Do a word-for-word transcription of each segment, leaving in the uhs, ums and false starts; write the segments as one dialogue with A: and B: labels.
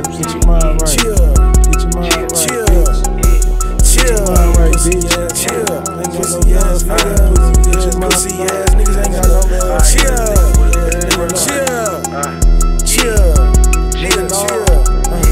A: Get your mind right. Chill. Get your mind right. Chill. Chill. Right, bitch. Chill. Ain't got no ass niggas. Get your pussy ass niggas ain't got no love. Chill. Chill. Chill. Nigga, chill.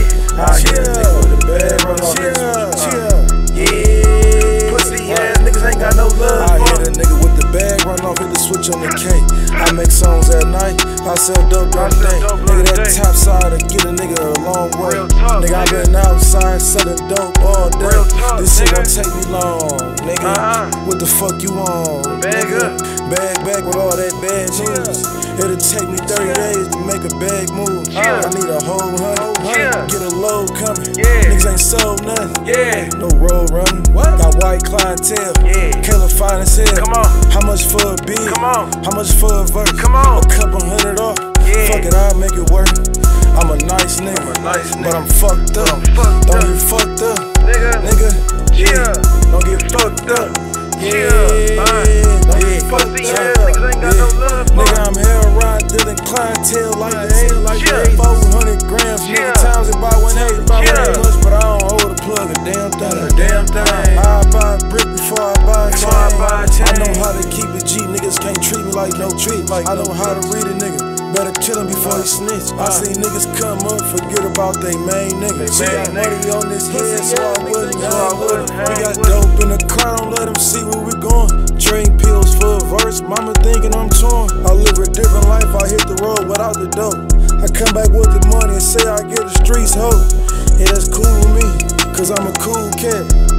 A: Chill. Chill. Chill. Yeah. Pussy ass niggas ain't got no love. I hit a nigga with the bag, run off, hit the switch on the K. I make songs at night, I sell dope during the day. Nigga, that top side to get a nigga a long way. Nigga, I been outside selling dope all day. This shit gon' take me long, nigga. What the fuck you on? Bag up, bag back with all that bad news. It'll take me thirty days to make a bag move. I need a whole hundred, get a load coming. Niggas ain't sold nothing, no road running. Got white clientele, killer fine as hell. How much for a beat? How much for a verse? A couple hundred off. Fuck it, I'll make it work. I'm a nice nigga, but I'm fucked up. Don't get fucked up, nigga. Yeah, don't get fucked up. Yeah, don't get fucked up. Nigga, I'm heroin dealing clientele like that. four hundred grams, nigga, times it by one eight. By one eight much, but I don't hold a plug a damn thing. Damn thing. I buy a brick before I buy a chain. I know how to keep it G. Niggas can't treat me like no treat. I know how to read a nigga. Better kill him before he snitch. I seen niggas come up, forget about they main nigga. We got money on this head, so I wouldn't know. We got dope in the car, don't let them see where we going. Trading pills for a verse, mama thinking I'm torn. I live a different life, I hit the road without the dope. I come back with the money and say I get the streets hope. Yeah, that's cool with me, cause I'm a cool cat.